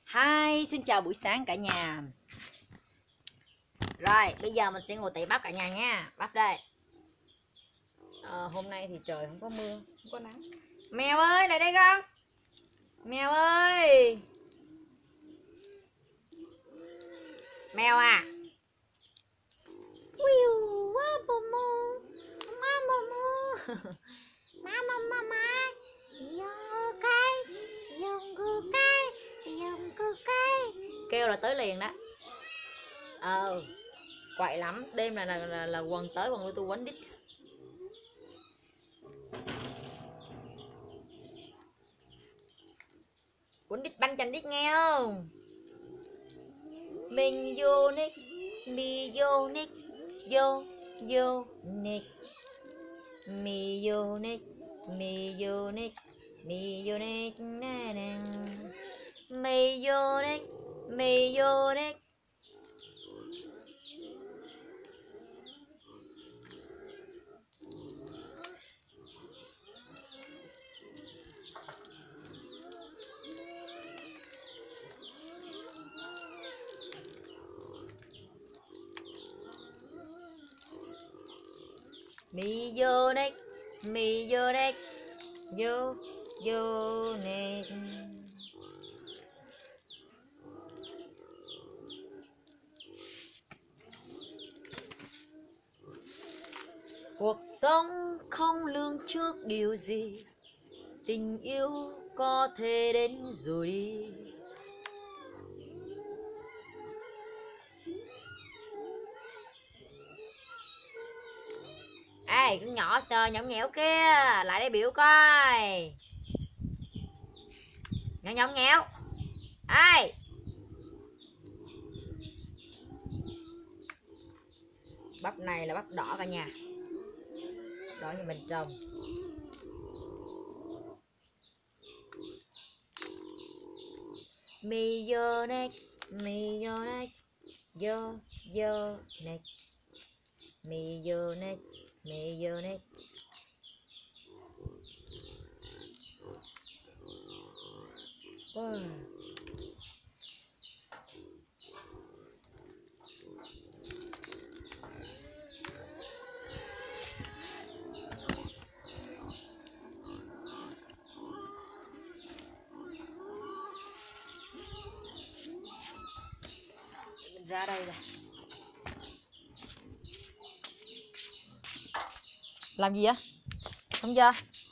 Hi, xin chào buổi sáng cả nhà. Rồi, bây giờ mình sẽ ngồi tẩy bắp cả nhà nha. Bắp đây. Hôm nay thì trời không có mưa, không có nắng. Mèo ơi, lại đây con. Mèo ơi. Mèo à. Kêu là tới liền đó. Quậy lắm, đêm là quần tới quần lui tôi quấn đít. Quấn đít banh chành đít nghe không? Mình vô nick, mi vô nick, vô nick, mi vô nick, mi vô nick, mi vô nick, mi vô nick, mi vô nick. Mi vô nick, mi vô nick, vô nick. Cuộc sống không lường trước điều gì, tình yêu có thể đến rồi đi. Ê, con nhỏ sờ nhõng nhẽo kia, lại đây biểu coi. Nhõng nhẽo. Ai? Bắp này là bắp đỏ cả nhà. Đỏ như mình trồng. Mi vô neck, mi vô neck, vô neck, mi vô neck, mi vô neck. Ra đây này. Làm gì á? Không chưa?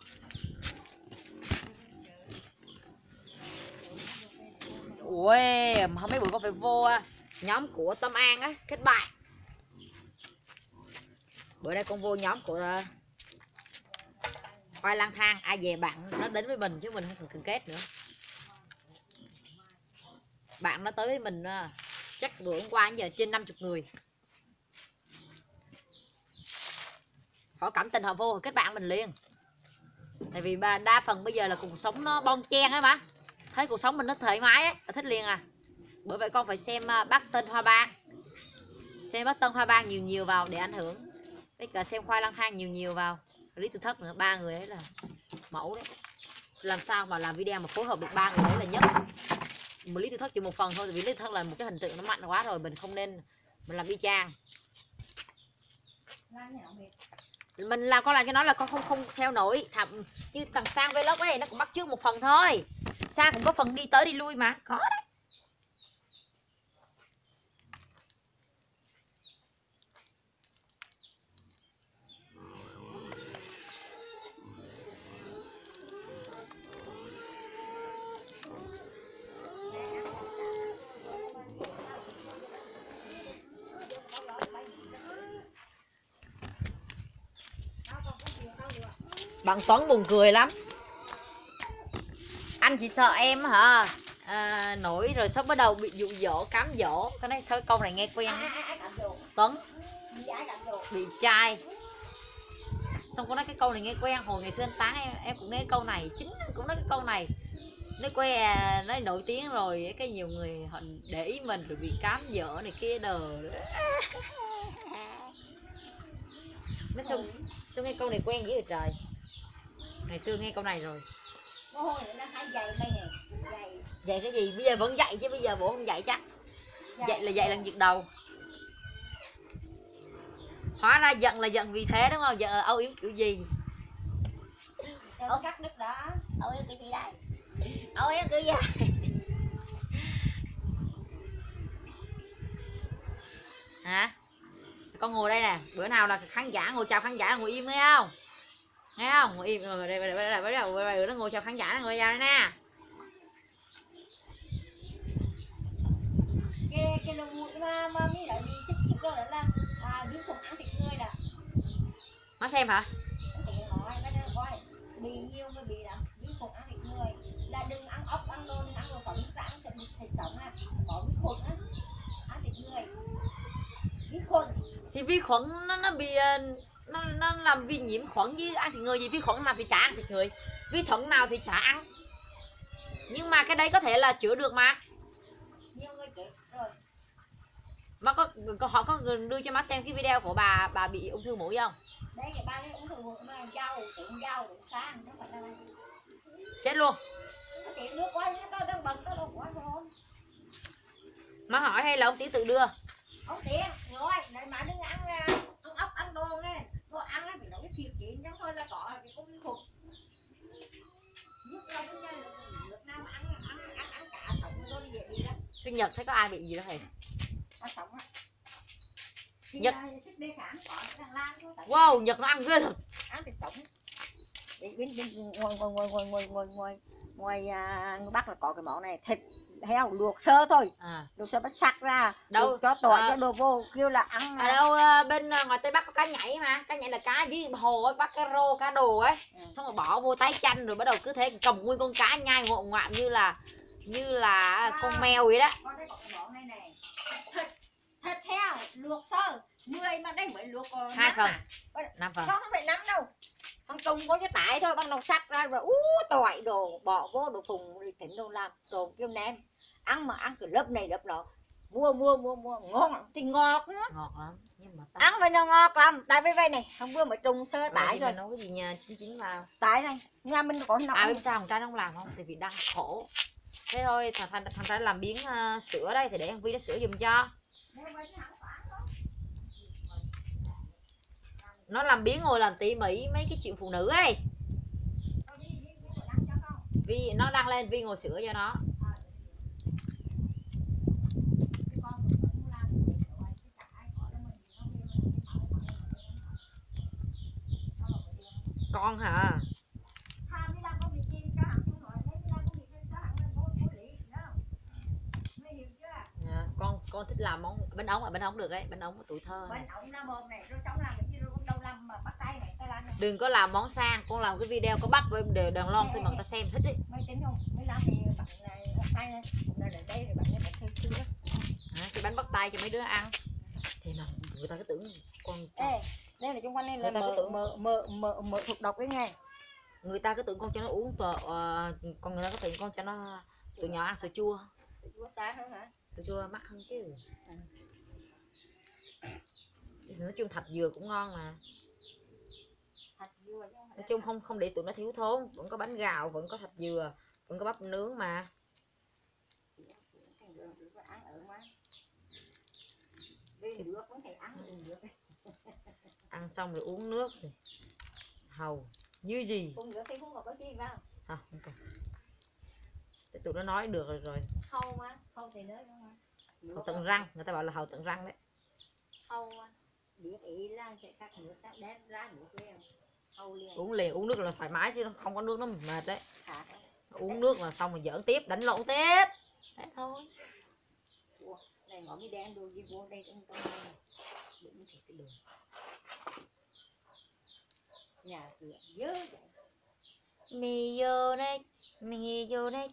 Ui, mấy bữa con phải vô nhóm của Tâm An á, kết bạn. Bữa nay con vô nhóm của Khoai lang thang, ai về bạn nó đến với mình chứ mình không cần kết nữa. Bạn nó tới với mình chắc bữa hôm qua giờ trên 50 người. Họ cảm tình họ vô họ kết bạn mình liền. Tại vì đa phần bây giờ là cuộc sống nó bon chen á mà. Thấy cuộc sống mình nó thoải mái á, thích liền à. Bởi vậy con phải xem bác Tên Hoa Ban. Xem bác Tân Hoa Ban nhiều vào để ảnh hưởng. Với cả xem Khoai lang thang nhiều vào. Lý Tư Thất nữa, 3 người đấy là mẫu đấy. Làm sao mà làm video mà phối hợp được 3 người đấy là nhất. Lý Tư Thất chỉ một phần thôi, vì Lý Tư Thất là một cái hình tượng nó mạnh quá rồi, mình không nên mình làm y chang. Mình làm con làm cho nó là con không theo nổi. Như thằng Sang Vlog ấy, nó cũng bắt chước một phần thôi. Sang cũng có phần đi tới đi lui mà, có đấy. Bạn Tuấn buồn cười lắm. Anh chỉ sợ em hả nổi rồi sắp bắt đầu bị dụ dỗ, cám dỗ. Cái này sao câu này nghe quen. Tuấn bị trai. Xong có nói cái câu này nghe quen. Hồi ngày xưa anh tán em cũng nghe câu này. Chính anh cũng nói cái câu này. Nói nổi tiếng rồi cái nhiều người họ để ý mình rồi bị cám dỗ này kia đờ. Nói xong nghe câu này quen dữ vậy trời. Ngày xưa nghe câu này rồi. Nó hay dày đây nè, dày. Dạy cái gì? Bây giờ vẫn dạy chứ bây giờ bộ không dạy chắc. Dạy là dạy lần việc đầu. Hóa ra giận là giận vì thế đúng không? Giận là âu yếm kiểu gì? Âu cắt đứt đó. Âu yếm kiểu gì đấy? Âu yếm kiểu gì? Hả? Con ngồi đây nè, bữa nào là khán giả ngồi chào khán giả ngồi im nghe không? Nghe không? Ngồi im rồi đây nó ngồi chào khán giả ngồi chào đây nè. Cái lồng mũi mà mới lại đi xích cơ đó là biến khủng ăn thịt người nè. Nó xem hả? Thì hỏi cái đó coi bị nhiều người bị lắm biến khủng ăn thịt người là đừng ăn ốc ăn đồ đừng ăn đồ sống ra ăn thịt sống á có biến khủng á ăn thịt người biến khuẩn Thì vi khuẩn nó bị nó làm vi nhiễm khuẩn với ăn thịt người gì, vi khuẩn nào thì chả ăn thịt người, vi khuẩn nào thì chả ăn, nhưng mà cái đấy có thể là chữa được mà. nhiều người chết rồi. Má có họ có đưa cho má xem cái video của bà bị ung thư mũi không? Đấy thì ba đấy ung thư mũi mà rau tưởng sang nó phải là Chết luôn. nó chỉ nước quá nó đang bận nó đâu quá thôi. Má hỏi hay là ông Tiến tự đưa? Ông Tiến rồi này mà đừng ăn ốc ăn đồ nghe đồ ăn á phải nấu cái thịt chín giống hơn là có cái cũng khủng nước là cái nước nam ăn cả sống rồi dễ bị lắm. Sinh nhật thấy có ai bị gì đâu hề? Sống á. Nhật. Sức đề kháng có đang lan thôi. Wow, Nhật nó ăn ghê thật. Ăn thịt sống. Bên ngoài Bắc là có cái món này thịt heo luộc sơ thôi, luộc sơ bắt sắc ra đâu cho tỏi cho đồ vô kêu là ăn. Ở đâu bên ngoài Tây Bắc có cá nhảy mà, cá nhảy là cá dưới hồ ấy, bắt cá rô cá đồ ấy, xong rồi bỏ vô tái chanh rồi bắt đầu cứ thế cầm nguyên con cá nhai ngộ ngoạm như là con mèo vậy đó. Con đây có cái món này này thịt heo luộc sơ 10 mà đây mới luộc 2 phần 5 phần không phải 5 đâu. Thằng Trung có cái tải thôi bằng đồng sắt ra rồi tỏi đồ bỏ vô đồ phùng thì thịnh đồ làm đồ kêu ném ăn mà ăn cái lớp này lớp đó mua ngon thì ngọt nữa. Ngọt lắm nhưng mà ăn vậy nó ngọt lắm tại vì này hôm bữa mới trùng sơ tải rồi nấu cái gì nha chín vào tải này nhà mình có nấu. Biết sao thằng trai nó không làm không thì vì đang khổ thế thôi, thằng trai làm biến sữa đây thì để thằng Vi nó sữa giùm cho. Nó làm biến ngồi làm tỉ mỉ mấy cái chuyện phụ nữ ấy. Vi nó đăng lên Vi ngồi sửa cho nó. Con hả? Con thích làm món bánh ống được ấy, bánh ống tuổi thơ này. Đừng có làm món sang, con làm cái video có bắt với đều đàn lon thì mà người ta xem thích ấy. Cái bánh bắt tay cho mấy đứa ăn thì mà người ta cứ tưởng con đây là chung quanh đây là mỡ thuộc độc đấy nghe. Người ta cứ tưởng con cho nó uống con người ta cứ tưởng con cho nó tụi nhỏ ăn sữa chua. Sữa sáng hơn hả? Sữa chua mắc hơn chứ. Nói chung thạch dừa cũng ngon mà. Nói chung không để tụi nó thiếu thốn, vẫn có bánh gạo, vẫn có thạch dừa, vẫn có bắp nướng mà. Ăn xong rồi uống nước thì hầu như gì. Không cần. Để tụi nó nói được rồi. Hầu thì nữa hầu tận răng, người ta bảo là hầu tận răng đấy. Hầu biết ý là sẽ cắt nước đem ra nước liền. Uống liền, uống nước là thoải mái chứ không có nước nó mệt đấy. Uống nước là xong rồi giỡn tiếp, đánh lộn tiếp. Thế thôi. Này ngõ mi đen đồ gì vô đây trong này. Đừng thể cái đường. Nhà cửa dơ vậy. Mì vô đây.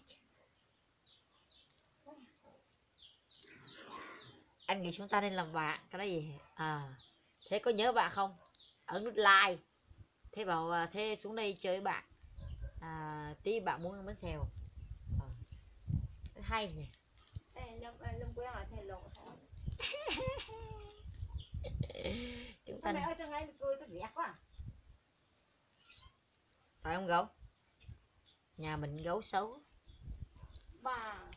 Anh nghĩ chúng ta nên làm bạn cái đó gì thế có nhớ bạn không, ở nút like thế bảo thế xuống đây chơi với bạn tí bạn muốn ăn bánh xèo hay nhỉ. Lâm quen là thầy lộ chúng ta ơi trong đây cười tôi ghét quá phải không gấu, nhà mình gấu xấu bà